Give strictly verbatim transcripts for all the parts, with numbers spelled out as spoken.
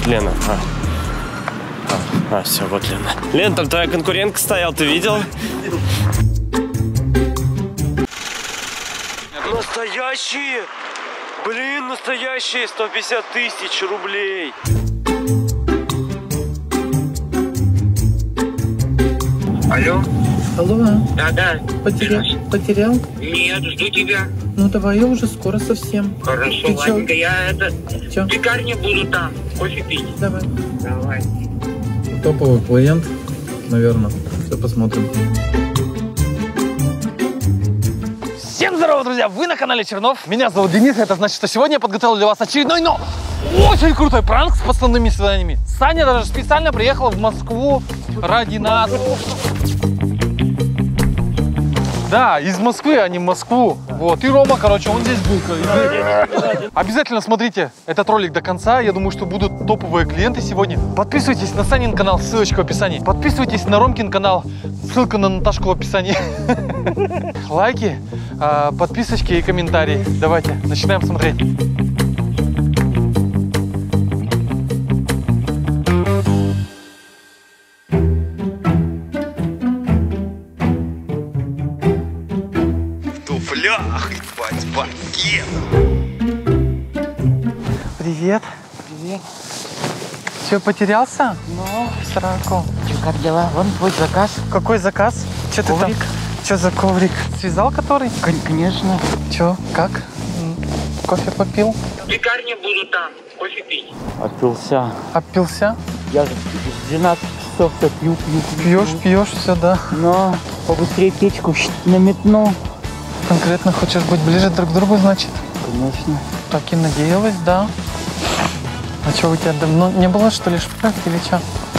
Лена. А, а, а все, вот Лена. Лен, там твоя конкурентка стояла, ты видел? Настоящие! Блин, настоящие сто пятьдесят тысяч рублей! Алло? Алло. Да, да. Потерял? Потерял? Нет, жду тебя. Ну давай, я уже скоро совсем. Хорошо, Ты ладненько, чё? я это... Чё? В пекарне буду там, кофе пить. Давай. Давай. Топовый клиент, наверное. Все посмотрим. Всем здорово, друзья! Вы на канале Чернов. Меня зовут Денис. Это значит, что сегодня я подготовил для вас очередной, но очень крутой пранк с подставными свиданиями. Саня даже специально приехала в Москву ради нас. Да, из Москвы, а не в Москву. Вот. И Рома, короче, он здесь был. Обязательно смотрите этот ролик до конца. Я думаю, что будут топовые клиенты сегодня. Подписывайтесь на Санин канал, ссылочка в описании. Подписывайтесь на Ромкин канал, ссылка на Наташку в описании. Лайки, подписочки и комментарии. Давайте, начинаем смотреть. Привет. Привет. Че, потерялся? Ну, Сраку. что, как дела? Вон твой заказ. Какой заказ? Че ты там? Коврик. Че за коврик? Связал который? Кон Конечно. Че, как? М, Кофе попил? В пекарне буду там, кофе пить. Опился. Опился? Я же с двенадцати часов все пью, пью, пью. Пьешь, пьешь, все, да. Но побыстрее печку щ- наметну. Конкретно хочешь быть ближе друг к другу, значит? Конечно. Так и надеялась, да. А что, у тебя давно не было, что ли, шпак или что?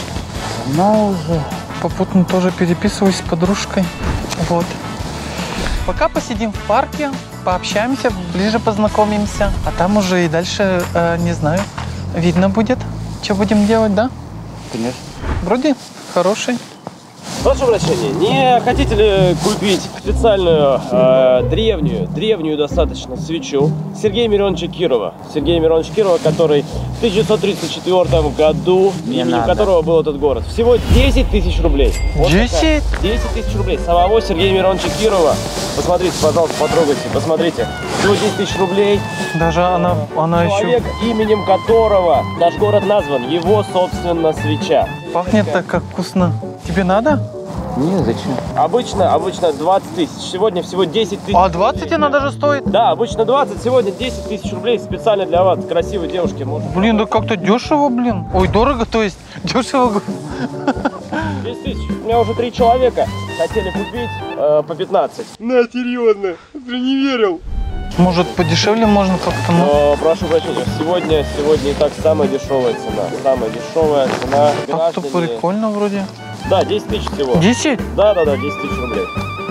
Но уже. Попутно тоже переписываюсь с подружкой. Вот. Пока посидим в парке, пообщаемся, ближе познакомимся. А там уже и дальше, э, не знаю, видно будет, что будем делать, да? Конечно. Вроде хороший. Прошу прощения, не хотите ли купить специальную, э, древнюю, древнюю достаточно свечу Сергея Мироновича Кирова? Сергея Мироновича Кирова, который в тысяча девятьсот тридцать четвёртом году, Не именем надо. которого был этот город. Всего десять тысяч рублей. Вот десять? такая. десять тысяч рублей. Самого Сергея Мироновича Кирова. Посмотрите, пожалуйста, потрогайте, посмотрите. Всего десять тысяч рублей. Даже она, она Человек, еще именем которого наш город назван, его, собственно, свеча. пахнет так, как вкусно. Тебе надо? Не, зачем? Обычно, обычно двадцать тысяч. Сегодня всего десять тысяч. А двадцать она даже стоит? Да, обычно двадцать, сегодня десять тысяч рублей специально для вас, красивой девушки. Может. Блин, да как-то дешево, блин. Ой, дорого, то есть дешево. десять тысяч. У меня уже три человека хотели купить э, по пятнадцать. На, серьезно, ты не верил. Может, подешевле можно как-то, ну? Но, прошу прощения, сегодня, сегодня и так самая дешевая цена. Самая дешевая цена. Так-то Граждане- прикольно вроде. Да, десять тысяч всего. десять? Да, да, да, десять тысяч рублей.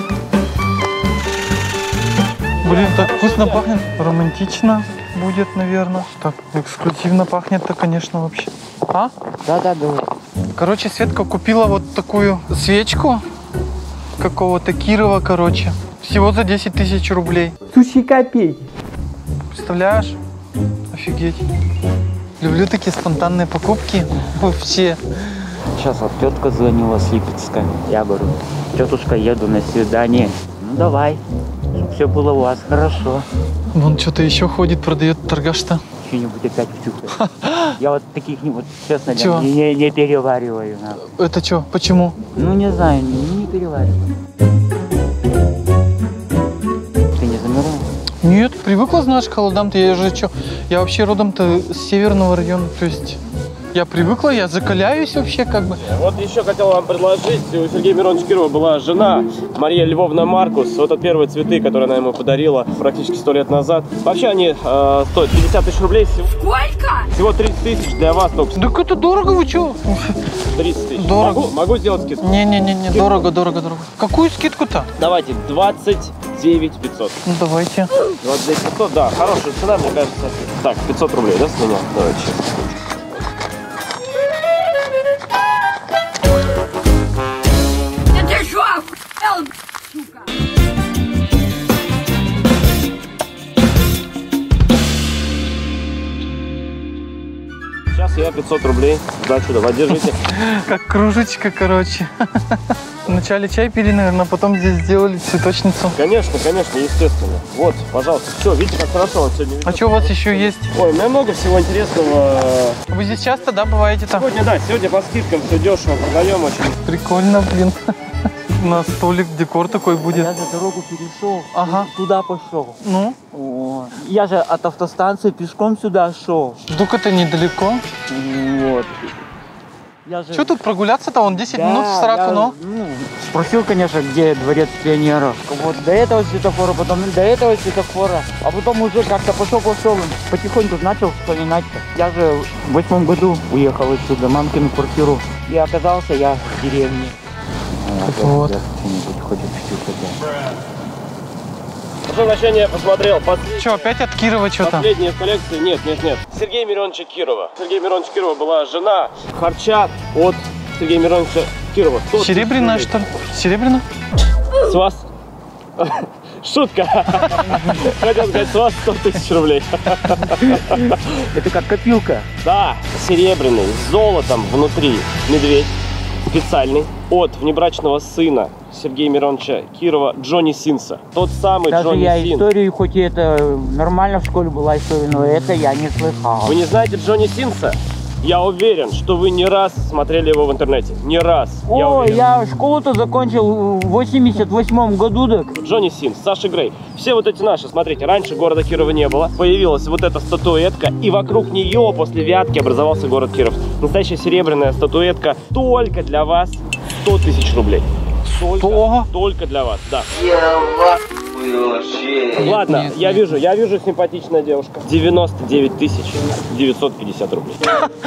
Блин, так вкусно пахнет. Романтично будет, наверное. Так эксклюзивно пахнет-то, конечно, вообще. А? Да-да, говори. Короче, Светка купила вот такую свечку какого-то Кирова, короче. Всего за десять тысяч рублей. Сущие копейки. Представляешь? Офигеть. Люблю такие спонтанные покупки. Вообще. Сейчас вот тетка звонила с Липецка. Я говорю, тетушка, еду на свидание. Ну давай, чтобы все было у вас хорошо. Вон что-то еще ходит, продает торгаш-то. Что-нибудь опять втюхает. Я вот таких не, вот честно, Чего? не, не, не перевариваю. на. Это что? Почему? Ну не знаю, не, не перевариваю. Ты не замерзла? Нет, привыкла, знаешь, к холодам-то. Я же что? Я вообще родом-то с северного района, то есть я привыкла, я закаляюсь вообще как бы. Вот еще хотел вам предложить, у Сергея Мироновича Кирова была жена Мария Львовна Маркус. Вот это первые цветы, которые она ему подарила практически сто лет назад. Вообще они э, стоят пятьдесят тысяч рублей. Сколько? Всего тридцать тысяч для вас только. Так это дорого, вы что? тридцать тысяч. Дорого. Могу, могу сделать скидку? Не-не-не, дорого, дорого, дорого. Какую скидку-то? Давайте, двадцать девять пятьсот. Ну давайте. двадцать девять пятьсот, да, хорошая цена, мне кажется. Так, пятьсот рублей, да, с меня? Давайте сейчас. Сейчас я пятьсот рублей. Да, чудо, давай, держите. Как кружечка, короче. Вначале чай пили, наверное, потом здесь сделали цветочницу. Конечно, конечно, естественно. Вот, пожалуйста. Все, видите, как хорошо он сегодня ведет. А что у вас еще есть? Ой, у меня много всего интересного. Вы здесь часто, да, бываете там? Сегодня, да, сегодня по скидкам все дешево продаем очень. Прикольно, блин. На столик декор такой будет. Я же дорогу перешел, Ага. туда пошел. Ну? О, я же от автостанции пешком сюда шел. Вдруг это недалеко? Вот. Я же... Что тут прогуляться-то? Он десять Да, минут в Сарату, я, но? ну, спросил, конечно, где дворец пионеров. Вот до этого светофора, потом до этого светофора. А потом уже как-то пошел-пошел, потихоньку начал вспоминать-то. Я же в восьмом году уехал отсюда, мамкину квартиру. И оказался я в деревне. Вот. Что-нибудь хочет вступить. Прошлое вращение посмотрел. Послед... Что, опять от Кирова что-то? Последние в коллекции. Нет, нет, нет. Сергея Мироновича Кирова. Сергея Мироновича Кирова была жена харча от Сергея Мироновича Кирова. Серебряная, что ли? Серебряная? С вас... Шутка. Хотел сказать, с вас сто тысяч рублей. Это как копилка. Да, серебряный, с золотом внутри. Медведь. Специальный. От внебрачного сына Сергея Мироновича Кирова, Джонни Синса. Тот самый Даже Джонни я Синс. историю, хоть и это нормально в школе была история, но это я не слыхал. Вы не знаете Джонни Синса? Я уверен, что вы не раз смотрели его в интернете. Не раз. я О, уверен. я школу-то закончил в восемьдесят восьмом году, так. Джонни Синс, Саша Грей. Все вот эти наши, смотрите, раньше города Кирова не было. Появилась вот эта статуэтка, и вокруг нее после Вятки образовался город Киров. Настоящая серебряная статуэтка только для вас. сто тысяч рублей. Только, Что? только для вас, да. Ладно, нет, я нет. вижу, я вижу симпатичная девушка. девяносто девять тысяч девятьсот пятьдесят рублей.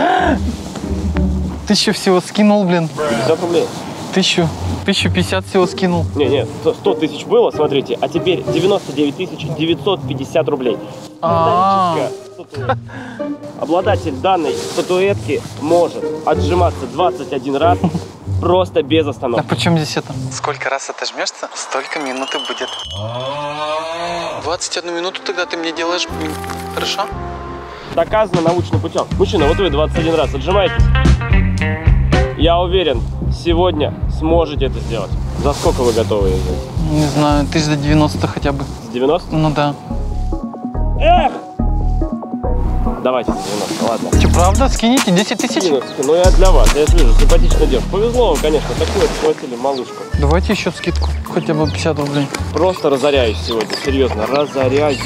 Тысячу всего скинул, блин. пятьдесят рублей. Тысячу. Тысячу пятьдесят всего скинул. Не, не, сто тысяч было, смотрите, а теперь девяносто девять тысяч девятьсот пятьдесят рублей. А. Историческая статуэтка. Обладатель данной статуэтки может отжиматься двадцать один раз просто без А остановки. почем здесь это? Сколько раз отожмешься, столько минут и будет. двадцать одну минуту тогда ты мне делаешь, хорошо? Доказано научным путем. Мужчина, вот вы двадцать один раз отжимаетесь. Я уверен, сегодня сможете это сделать. За сколько вы готовы ее сделать? Не знаю, тысяч за девяносто хотя бы. С девяноста? Ну да. Эх! Давайте с девяноста, ладно. Че, правда? Скинете десять тысяч? девяносто, ну я для вас, я же вижу, симпатичная девушка. Повезло вам, конечно, такое схватили малышку. Давайте еще скидку, хотя бы пятьдесят рублей. Просто разоряюсь сегодня, серьезно, разоряюсь.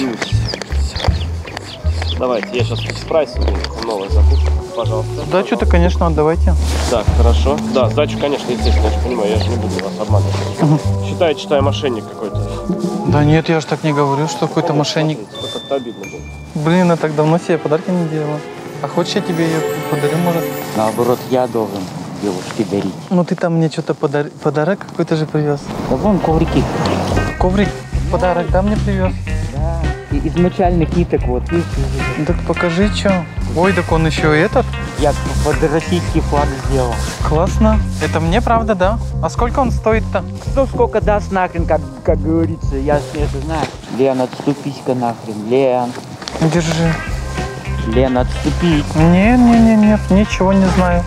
Давайте, я сейчас с прайсом новая закупка, пожалуйста. Да, что-то, конечно, отдавайте. Так, хорошо. Да, сдачу, конечно, естественно, я же понимаю, я же не буду вас обманывать. Считаете, что я мошенник какой-то. Да нет, я же так не говорю, что какой-то мошенник. Смотрите, это как-то обидно было. Блин, я так давно себе подарки не делала. А хочешь, я тебе ее подарю, может? Наоборот, я должен девушке дарить. Ну ты там мне что-то подар... подарок какой-то же привез. Да вон коврики. Коврик подарок, да, мне привез? Да. И измочальных ниток, вот, видишь? Ну, так покажи, что. Ой, так он еще и этот. Я под российский флаг сделал. Классно. Это мне, правда, да? А сколько он стоит-то? Кто сколько даст нахрен, как, как говорится, я ж это знаю. Лен, отступись-ка нахрен, Лен. Держи. Лен, отступись. Нет, нет, нет, нет, ничего не знаю.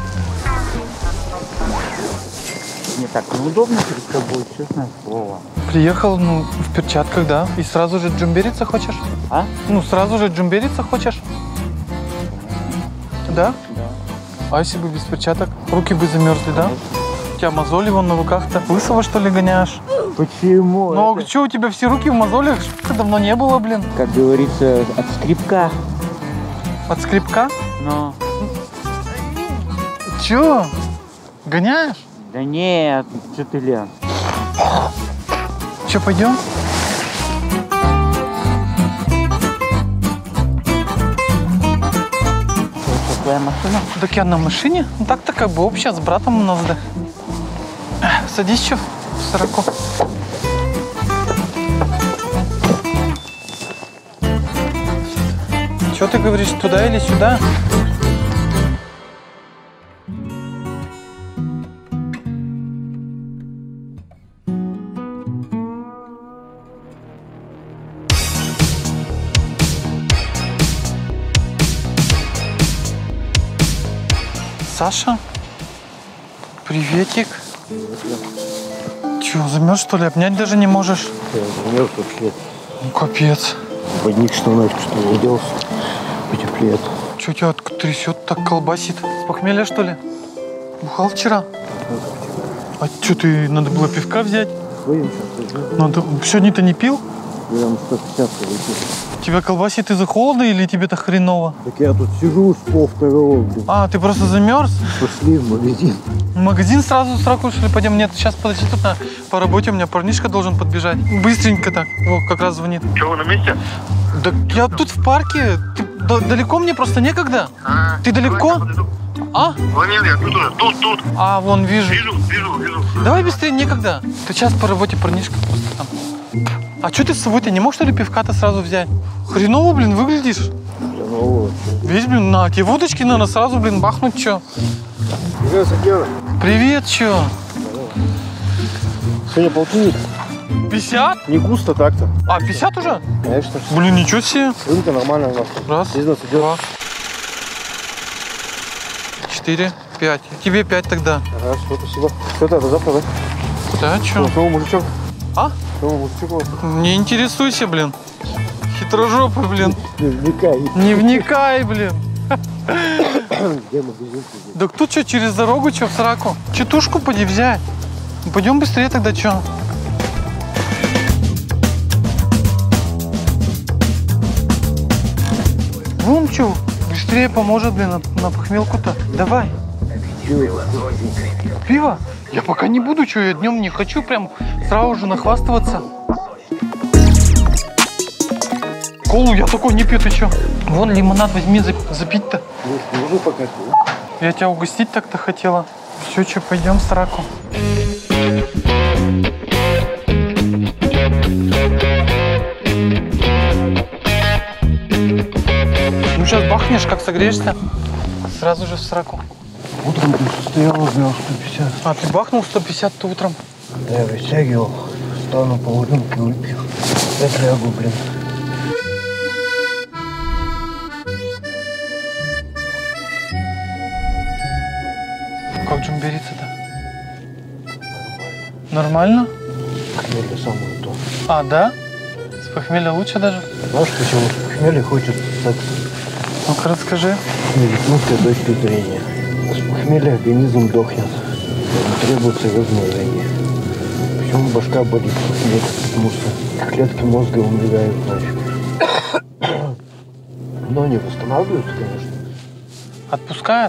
Мне так неудобно перед тобой, честное слово. Приехал, ну, в перчатках, да? И сразу же джумбериться хочешь? А? Ну, сразу же джумбериться хочешь? Да? Да. А если бы без перчаток? Руки бы замерзли, да? У тебя мозоли вон на руках-то. Лысого, что ли, гоняешь? Почему? Ну, Это, что, у тебя все руки в мозолях? Ш- давно не было, блин. как говорится, от скрипка. От скрипка? Но. Че? Гоняешь? Да нет, что ты, Лен? Че, пойдем? Это твоя машина? Так я на машине? Ну, так-то как бы общая с братом у нас, да. Эх, садись, че, в сороку. Че ты говоришь, туда или сюда? Саша, приветик. Че, замерз что ли? Обнять даже не можешь? Замерз вообще. Ну, капец. В одних штанах что-то оделся. Потеплеет. Че тебя трясет, так колбасит? С похмелья что ли? Бухал вчера? А что ты, надо было пивка взять? Выйдем сейчас. Надо... Сегодня-то не пил? Я вам сто пятьдесят выпил. Тебя колбасит из-за холода или тебе-то хреново? Так я тут сижу с полвторого, блин. А, ты просто замерз? Пошли в магазин. В магазин сразу сраку шли, пойдем. Нет, сейчас подожди, тут на, по работе у меня парнишка должен подбежать. Быстренько так. О, как раз звонит. Че, вы на месте? Да я тут в парке. Ты, да, далеко мне просто некогда. А, Ты далеко? А? Звонил я, тут уже, тут, тут. А, вон, вижу. Вижу, вижу, вижу. Давай быстрее, некогда. Ты сейчас по работе парнишка просто там. А что ты с собой-то не мог, что ли, пивка-то сразу взять? Хреново, блин, выглядишь. Хреново. Весь, блин, на тебе водочки надо сразу, блин, бахнуть, чё? Привет, Сатьяна. Привет, чё? Сегодня полтинник. пятьдесят? Не густо так-то. А, пятьдесят уже? Конечно. Блин, ничего себе. Рынка нормально у нас. Раз, Бизнес идет. два, четыре, пять. Тебе пять тогда. Ага, все, спасибо. Все, тогда завтра, да? Да, чё? Снова мужичок. А? Снова мужичок у вас. Не интересуйся, блин. Хитрожопый, блин. Не вникай. Не вникай, блин. Где магазин? Да кто что, через дорогу, что, в сраку? Четушку поди взять. Пойдем быстрее тогда, что? Вон что, быстрее поможет, блин, на, на похмелку-то. Давай. Пиво? Я пока не буду, что я днем не хочу прям сразу же нахвастываться. Колу я такой не пью, ты что? Вон лимонад возьми запить-то. Можно пока? Я тебя угостить так-то хотела. Все, что, пойдем в сраку. Ну сейчас бахнешь, как согреешься, сразу же в сраку. Утром ты состоял, взял сто пятьдесят. А, ты бахнул сто пятьдесят-то утром? Да, я вытягивал. Стану половинки выпью. Я лягу, блин. Как джумбериться-то? Нормально? Похмелье самое то. А, да? С похмелья лучше даже? Знаешь, почему с похмелья хочется секса? Ну-ка расскажи. С медицинской точки зрения. С похмелья организм дохнет. Ему требуется размножение. Почему башка болит с похмелья? Потому что клетки мозга умирают ночью. Но они восстанавливаются, конечно. Отпускает?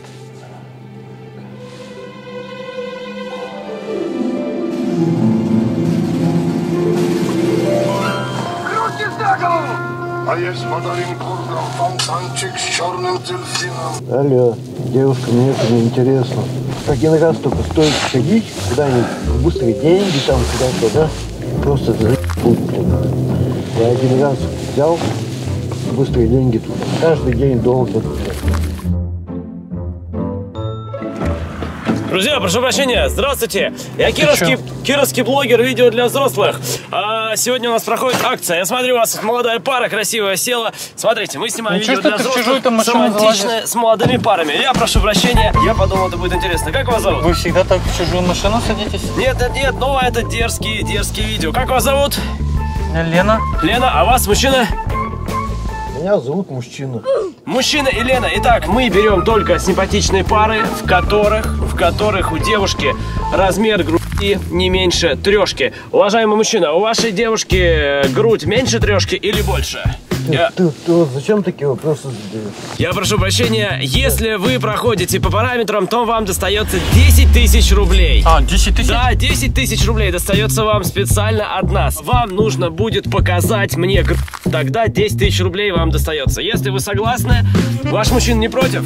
А есть подарим курган, фонтанчик с черным дельфином. Алло, девушка, мне это не интересно. Один раз только стоит сходить куда-нибудь, быстрые деньги там куда-то, да? Просто за***ут, блин. Я один раз взял быстрые деньги тут. Каждый день долго. Друзья, прошу прощения, здравствуйте. Я кировский, кировский блогер, видео для взрослых. А сегодня у нас проходит акция. Я смотрю, у вас молодая пара красивая села. Смотрите, мы снимаем Ну, видео что для ты в взрослых чужую-то с, машину романтично, с молодыми парами. Я прошу прощения, я подумал, это будет интересно. Как вас зовут? Вы всегда так в чужую машину садитесь? Нет, нет, нет, но это дерзкие, дерзкие видео. Как вас зовут? Меня Лена. Лена, а вас мужчина? Меня зовут мужчина. Мужчина и Лена. Итак, мы берем только симпатичные пары, в которых, в которых у девушки размер груди не меньше трешки. Уважаемый мужчина, у вашей девушки грудь меньше трешки или больше? Ты, Я, ты, ты зачем такие вопросы задаешь? я прошу прощения, если вы проходите по параметрам, то вам достается десять тысяч рублей. А, десять тысяч? Да, десять тысяч рублей достается вам специально от нас. Вам нужно будет показать мне грудь, тогда десять тысяч рублей вам достается. Если вы согласны, ваш мужчина не против?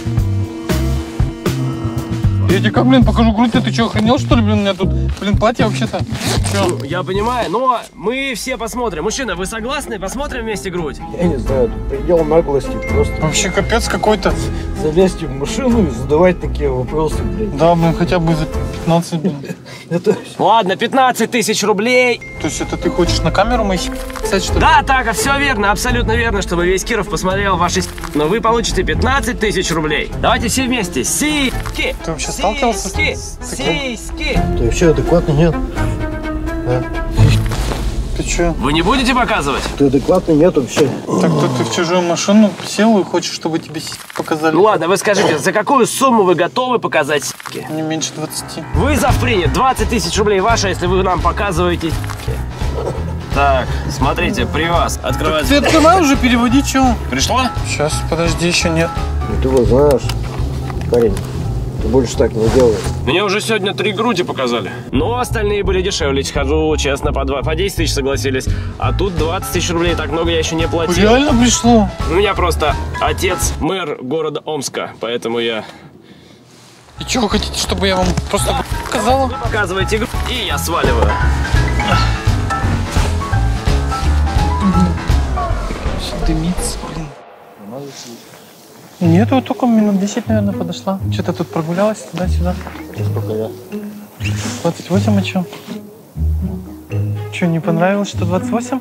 Я тебе как, блин, покажу грудь, ты что, охренел, что ли, блин, у меня тут, блин, платье вообще-то. Ну, я понимаю, но мы все посмотрим. Мужчина, вы согласны? Посмотрим вместе грудь? Я не знаю, тут предел наглости. Просто Вообще капец какой-то. залезть в машину и задавать такие вопросы, блядь. Да, блин, хотя бы за пятнадцать, блин. Это... Ладно, пятнадцать тысяч рублей. То есть это ты хочешь на камеру мои писать, что ли? Да, так, все верно, абсолютно верно, чтобы весь Киров посмотрел ваши с***. Но вы получите пятнадцать тысяч рублей. Давайте все вместе. Си, Сиськи! Ты вообще сталкивался с- Сиськи! с таким? Сиськи! Ты вообще адекватный, нет? А? Ты чё? Вы не будете показывать? Ты адекватный, нет вообще? Так то ты в чужую машину сел и хочешь, чтобы тебе сиськи показали? Ну ладно, вы скажите, за какую сумму вы готовы показать сиськи? Не меньше двадцати. Вызов принят. двадцать тысяч рублей ваша, если вы нам показываете сиськи. Так, смотрите, при вас. Открывается. Ты открывай уже, переводи, чё? Пришло? Сейчас, подожди, еще нет. Ну ты вот знаешь, парень, ты больше так не делай. Мне уже сегодня три груди показали. Но остальные были дешевле. Хожу, честно, по два, по десять тысяч согласились. А тут двадцать тысяч рублей, так много я еще не платил. Реально пришло? У меня просто отец мэр города Омска, поэтому я... И чё вы хотите, чтобы я вам просто показала? Вы показываете грудь, и я сваливаю. Дымится, блин. Нету, только минут десять, наверное, подошла. Что-то тут прогулялась туда-сюда. Сколько я? двадцать восемь, а чё? Чё, не понравилось, что двадцать восемь?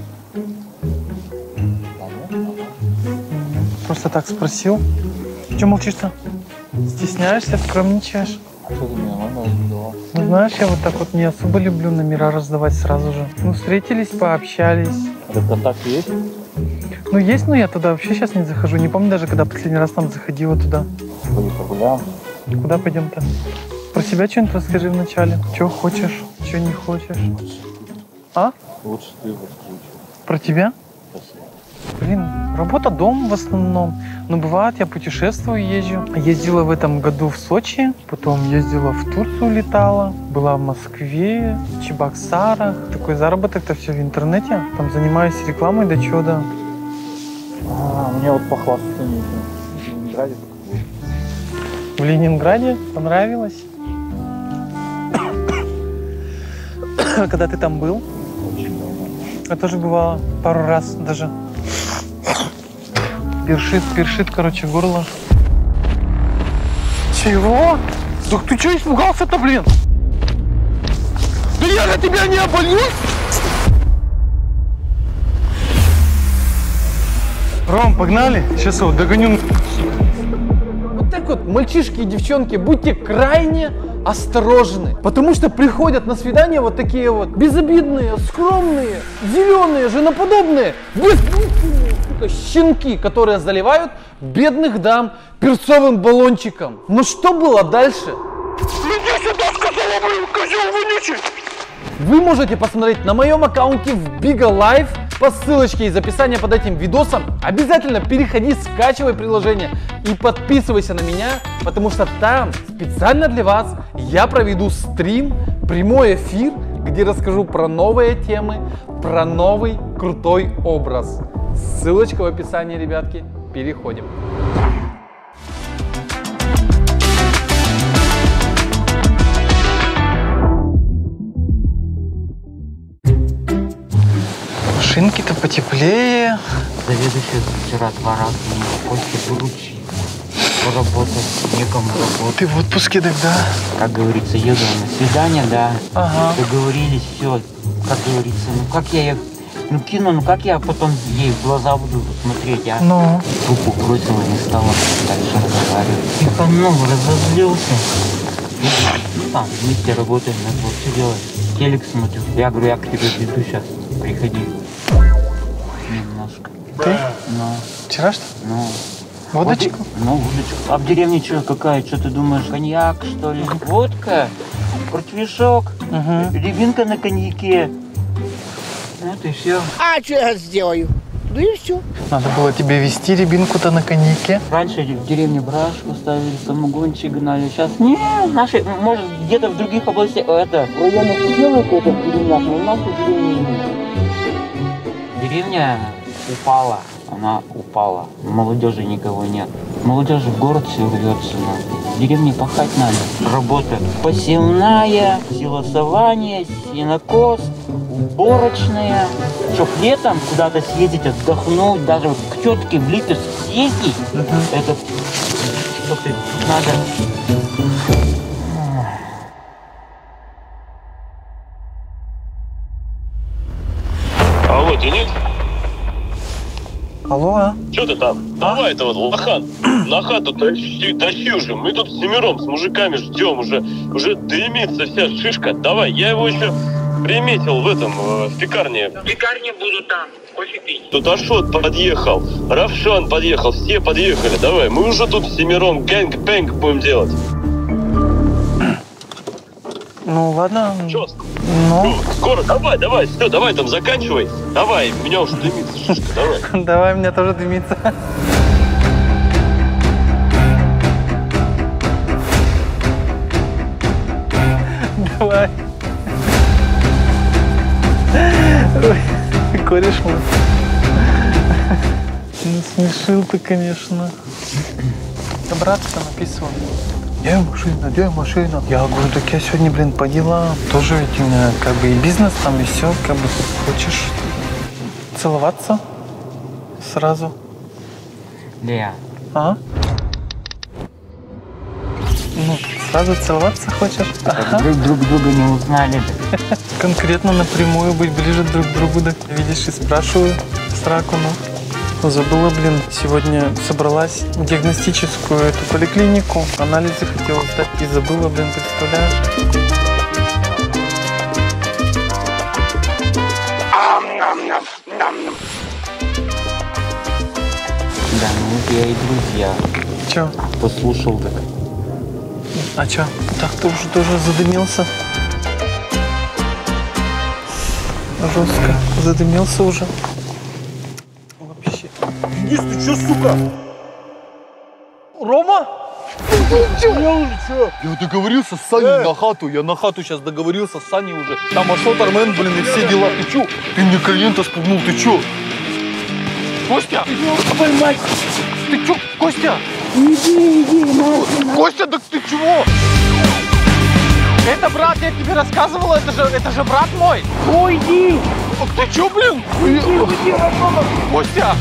Просто так спросил. Чё молчишь-то? Стесняешься, скромничаешь? А что ты меня нормально разбудила? Ну, знаешь, я вот так вот не особо люблю номера раздавать сразу же. Ну, встретились, пообщались. Это ВКонтакте есть? Ну, есть, но я туда вообще сейчас не захожу. Не помню даже, когда последний раз там заходила туда. Пойди погуляем. Куда пойдем-то? Про себя что-нибудь расскажи вначале. Чего хочешь, чего не хочешь. А? Лучше ты вот скажи. Про тебя? Спасибо. Блин, работа, дом в основном. Но бывает, я путешествую, езжу. Ездила в этом году в Сочи, потом ездила в Турцию, летала. Была в Москве, в Чебоксарах. Такой заработок-то все в интернете. Там занимаюсь рекламой до чуда. А, мне вот похвастаться нечем. В Ленинграде В Ленинграде понравилось? Когда ты там был? очень давно. Я тоже бывала пару раз даже. Першит, першит, короче, горло. Чего? Так ты что испугался-то, блин? Да я на тебя не обольюсь! Ром, погнали? Сейчас его догоню. Вот так вот, мальчишки и девчонки, будьте крайне осторожны, потому что приходят на свидание вот такие вот безобидные, скромные, зеленые, женоподобные, безбудственные, сука, щенки, которые заливают бедных дам перцовым баллончиком. Но что было дальше? Иди сюда, сказала бы, козел вонючий! Вы можете посмотреть на моем аккаунте в Бига Лайф по ссылочке из описания под этим видосом. Обязательно переходи, скачивай приложение и подписывайся на меня, потому что там специально для вас я проведу стрим, прямой эфир, где расскажу про новые темы, про новый крутой образ. Ссылочка в описании, ребятки. Переходим. Машинки-то потеплее. Заведующий вчера два раза меня после поручил. Поработать, некому работать. Ты в отпуске тогда? Как говорится, еду на свидание, да. Ага. Договорились, все, как говорится. Ну как я, ну кину, ну как я потом ей в глаза буду смотреть, а? Ну? Трубку бросила, не стала дальше разговаривать. И по много разозлился. Ну там, вместе работаем, надо вот все делать. Телек смотрю. Я говорю, я к тебе приду сейчас, приходи. Немножко. Ты? Ну, Вчера что? ну. Водочку? Вот и- ну, водочку. А в деревне что, какая? Что ты думаешь? Коньяк, что ли? Водка? Крутвишок? Угу. Рябинка на коньяке? Вот и все. А что я сделаю? Да и все. Надо было тебе везти рябинку-то на коньяке. Раньше в деревне брашку ставили, самогончик гнали. Сейчас не, наши, может, где-то в других областях, это, в районах делают это в деревнях, но у нас в деревне нет. Деревня упала, она упала. Молодежи никого нет. Молодежь в город все рвется. Но в деревне пахать надо. Работа посевная, силосование, сенокос, уборочная. Чтоб летом куда-то съездить, отдохнуть, даже вот к тетке в Липецк съездить, uh-huh. это что-то надо. Алло, Денис? Алло, а? Че ты там? Давай это вот, лохан. На хату тащи, тащи уже. Мы тут с семером, с мужиками ждем уже. Уже дымится вся шишка. Давай, я его еще приметил в этом, в пекарне. В пекарне буду там, кофе пить. Тут Ашот подъехал, Равшан подъехал, все подъехали. Давай, мы уже тут с семером гэнг-бэнг будем делать. Ну, ладно. Че? Ну? Скоро, давай, давай, все, давай там заканчивай. Давай, меня уже дымится шишка, давай. Давай, меня тоже дымится. Давай. Кореш мой. Ну, смешил ты, конечно. Брат-то написал. Где машина, где машина? Я говорю, так я сегодня, блин, по делам. Тоже ведь у меня как бы и бизнес там, и все. Как бы хочешь целоваться сразу? Леа. А? Ну, сразу целоваться хочешь? Ага. Друг друг друга не узнали. Конкретно напрямую быть ближе друг к другу, да. Видишь, и спрашиваю сраку, ну. Забыла, блин, сегодня собралась в диагностическую эту поликлинику. Анализы хотела сдать и забыла, блин, представляешь? Да, ну я и друзья. Чё? Послушал так. А чё? Так ты уже тоже задымился? Жестко. Задымился уже. Вообще. Денис, ты чё, сука? Рома? Я договорился с Саней на хату. Я на хату сейчас договорился с Саней уже. Там Ашот, Армен, блин, и все дела. Ты чё? Ты мне клиента спугнул, ты чё? Костя! Ты чё, Костя? Иди, иди, нахуй. Костя, так ты чего? Это брат, я тебе рассказывала, это же, это же брат мой. Уйди. Так ты чё, блин? Уйди, уйди, Рома. Костя!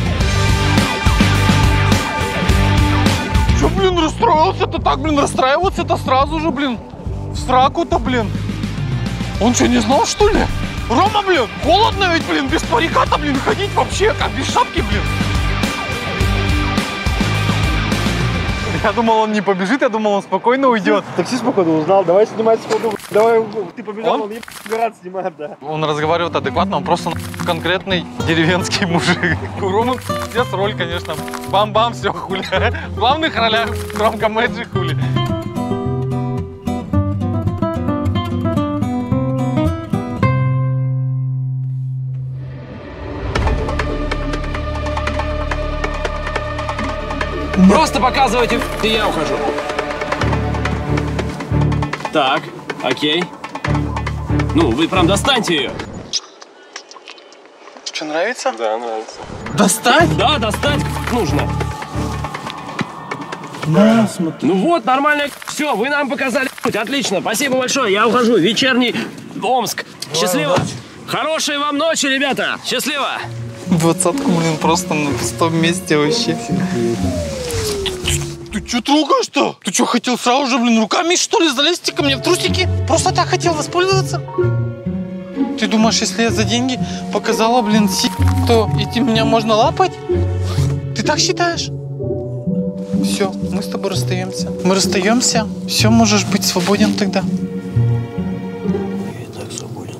Чё, блин, расстроился-то так, блин, расстраиваться-то сразу же, блин, в сраку-то, блин. Он что, не знал, что ли? Рома, блин, холодно ведь, блин, без парика-то, блин, ходить вообще, как без шапки, блин. Я думал, он не побежит, я думал, он спокойно уйдет. Таксист, походу, узнал. Давай снимать сходу. Давай, ты побежал, Он? он ебать город снимает, да. Он разговаривает адекватно, он просто конкретный деревенский мужик. У Ромы пиздец роль, конечно. Бам-бам, все, хули. В главных ролях Ромка Мэджи, хули. Просто показывайте, и я ухожу. Так, окей. Ну, вы прям достаньте ее. Что, нравится? Да, нравится. Достать? Да, достать нужно. На, смотри. Ну вот, нормально. Все, вы нам показали путь. Отлично, спасибо большое. Я ухожу. Вечерний Омск. Счастливо. Хорошей вам ночи, ребята. Счастливо. Двадцатку, блин, просто на пустом месте вообще. Ты что трогаешь-то? Ты что, хотел сразу же, блин, руками, что ли, залезть ко мне в трусики? Просто так хотел воспользоваться? Ты думаешь, если я за деньги показала, блин, си, то идти меня можно лапать? Ты так считаешь? Все, мы с тобой расстаемся. Мы расстаемся. Все, можешь быть свободен тогда. Я и так свободен.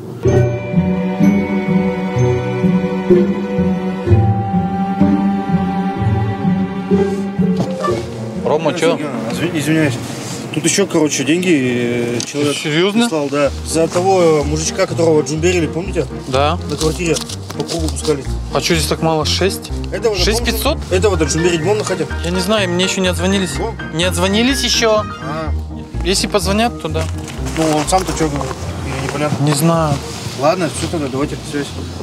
Рома, что? Извиняюсь. Тут еще, короче, деньги человек Серьезно? прислал, да. За того мужичка, которого джумберили, помните? Да. На квартире по кругу пускали. А что здесь так мало? Шесть? Этого Шесть пятьсот? Этого-то джумберить можно хотя? Я не знаю, мне еще не отзвонились. Во. Не отзвонились еще? А, Если позвонят, то да. ну он сам-то что говорит? Или непонятно. Не знаю. Ладно, все тогда, давайте связь.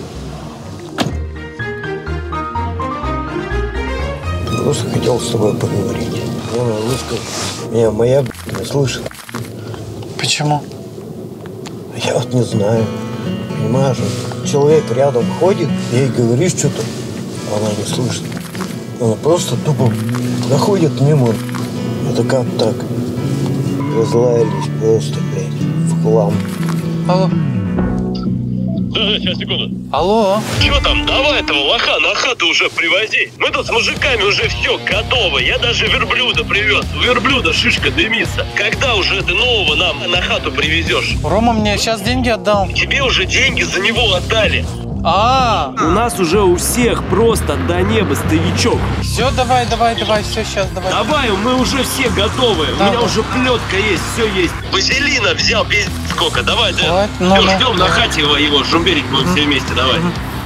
Просто хотел с тобой поговорить. Я на русском. Меня моя б***ь не слышит. Почему? Я вот не знаю. Понимаешь, вот человек рядом ходит, ей говоришь что-то, она не слышит. Она просто тупо проходит мимо. Это как так? Разлаялись просто, блядь, в хлам. Алло. Да, да, сейчас, секунду. Алло. Чё там, давай этого лоха на хату уже привози. Мы тут с мужиками уже все готово. Я даже верблюда привез. У верблюда шишка дымится. Когда уже ты нового нам на хату привезешь? Рома мне сейчас деньги отдал. Тебе уже деньги за него отдали. А, У нас уже у всех просто до неба стоячок. все, давай, давай, давай, все, сейчас, давай. Давай, мы уже все готовы. У меня уже плетка есть, все есть. Вазелина взял, пиздец сколько. Давай, да. Давай, ну, Все, ну. ждем на хате его, его жумберить будем все вместе, давай.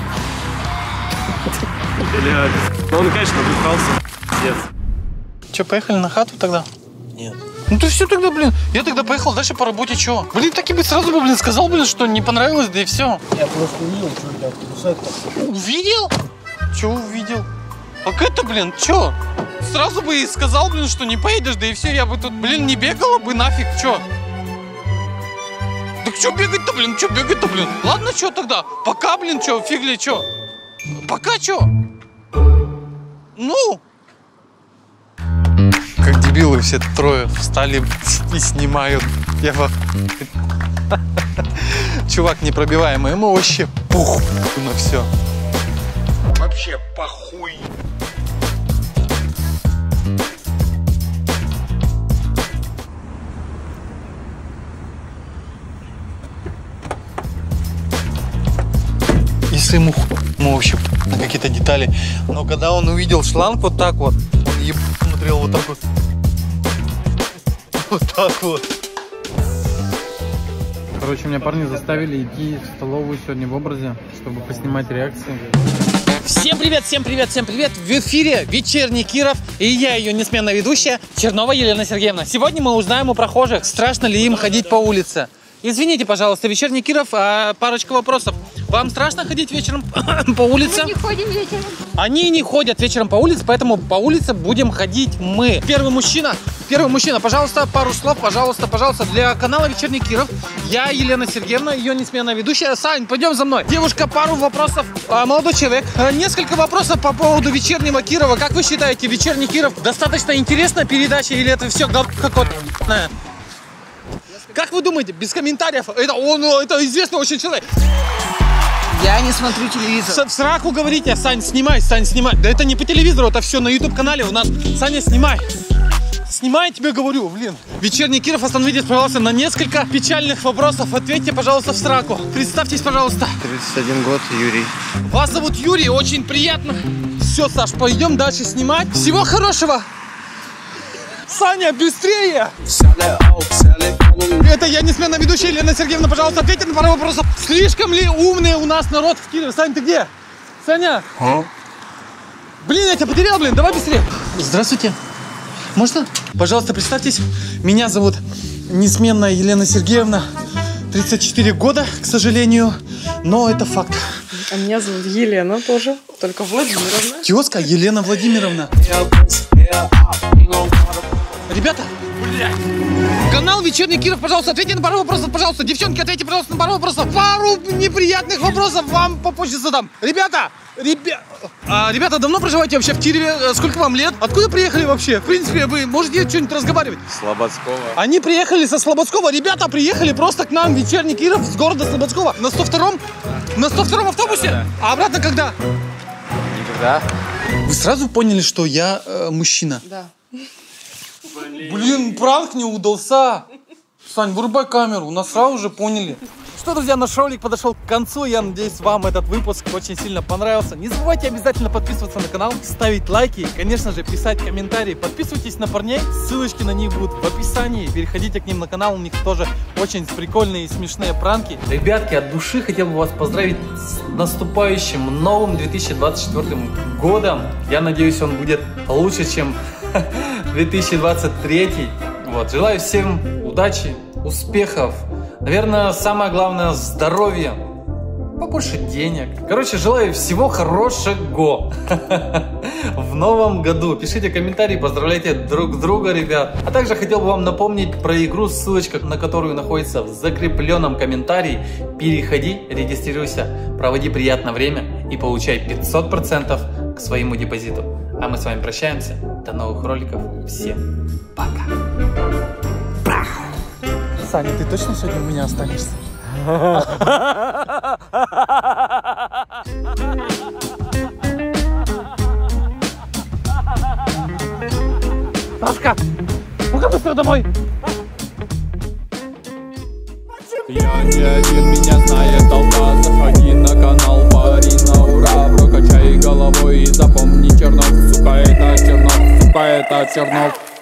Блядь. Ну он, конечно, бухался. Пиздец. Че, поехали на хату тогда? Нет. Ну ты все тогда, блин. Я тогда поехал дальше по работе, че? Блин, так и бы сразу бы, блин, сказал, блин, что не понравилось, да и все. Я просто увидел, что у тебя кусает. Увидел? Че увидел? Как это, блин, че? Сразу бы и сказал, блин, что не поедешь, да и все, я бы тут, блин, не бегала бы нафиг, че? Так что бегать-то, блин, что бегать-то, блин? Ладно, что тогда? Пока, блин, что, фигли, что? Пока, что? Ну? Как дебилы все трое встали и снимают. Я во... Чувак непробиваемый, ему вообще пух на все. Вообще похуй. Если ему ху... ему вообще на какие-то детали. Но когда он увидел шланг вот так вот, он еб... смотрел вот так вот. Вот так вот. Короче, меня парни заставили идти в столовую сегодня в образе, чтобы поснимать реакции. Всем привет, всем привет, всем привет! В эфире вечерний Киров и я, ее несменная ведущая Чернова Елена Сергеевна. Сегодня мы узнаем у прохожих, страшно ли им ходить по улице. Извините, пожалуйста, вечерний Киров, а, парочка вопросов. Вам страшно ходить вечером по улице? Мы не ходим вечером. Они не ходят вечером по улице, поэтому по улице будем ходить мы. Первый мужчина, первый мужчина, пожалуйста, пару слов, пожалуйста, пожалуйста, для канала Вечерний Киров. Я Елена Сергеевна, ее несменная ведущая. Сань, пойдем за мной. Девушка, пару вопросов. А, молодой человек, несколько вопросов по поводу Вечернего Кирова. Как вы считаете, Вечерний Киров достаточно интересная передача или это все какое-то? Как вы думаете, без комментариев, это он, это известный очень человек. Я не смотрю телевизор. В сраку говорите, Сань, снимай, Сань, снимай. Да это не по телевизору, это все на ютуб-канале у нас. Саня, снимай. Снимай, тебе говорю, блин. Вечерний Киров, остановитесь, пожалуйста, на несколько печальных вопросов. Ответьте, пожалуйста, в сраку. Представьтесь, пожалуйста. тридцать один год, Юрий. Вас зовут Юрий, очень приятно. Все, Саш, пойдем дальше снимать. Всего хорошего. Саня, быстрее! Это я несменная ведущая Елена Сергеевна, пожалуйста, ответьте на пару вопросов. Слишком ли умный у нас народ в Кирове? Сань, ты где? Саня? А? Блин, я тебя потерял, блин, давай быстрее. Здравствуйте. Можно? Пожалуйста, представьтесь. Меня зовут несменная Елена Сергеевна. тридцать четыре года, к сожалению, но это факт. А меня зовут Елена тоже, только Владимировна. Тезка Елена Владимировна. Ребята, блядь. Канал Вечерний Киров, пожалуйста, ответьте на пару вопросов, пожалуйста. Девчонки, ответьте, пожалуйста, на пару вопросов. Пару неприятных вопросов вам попозже задам. Ребята, ребя... а, ребята, давно проживаете вообще в Кирове? Сколько вам лет? Откуда приехали вообще? В принципе, вы можете что-нибудь разговаривать? Слободского. Они приехали со Слободского. Ребята приехали просто к нам в Вечерний Киров с города Слободского. На сто втором? На сто втором автобусе? Да. А обратно когда? Никогда. Вы сразу поняли, что я э, мужчина? Да. Блин, пранк не удался. Сань, вырубай камеру, нас сразу уже поняли. Что, друзья, наш ролик подошел к концу. Я надеюсь, вам этот выпуск очень сильно понравился. Не забывайте обязательно подписываться на канал, ставить лайки и, конечно же, писать комментарии. Подписывайтесь на парней, ссылочки на них будут в описании. Переходите к ним на канал, у них тоже очень прикольные и смешные пранки. Ребятки, от души хотел бы вас поздравить с наступающим новым две тысячи двадцать четвёртым годом. Я надеюсь, он будет лучше, чем две тысячи двадцать третий. Вот. Желаю всем удачи, успехов. Наверное, самое главное — здоровья. Побольше денег. Короче, желаю всего хорошего в новом году. Пишите комментарии, поздравляйте друг друга, ребят. А также хотел бы вам напомнить про игру, ссылочка на которую находится в закрепленном комментарии. Переходи, регистрируйся, проводи приятное время и получай пятьсот процентов к своему депозиту. А мы с вами прощаемся. До новых роликов. Всем пока. Саня, ты точно сегодня у меня останешься? Сашка, ну-ка быстро домой. Я не один, меня знает толпа. Заходи на канал Пари на ура. Прокачай головой и запомни Чернов. Сука, это Чернов, сука, это Чернов.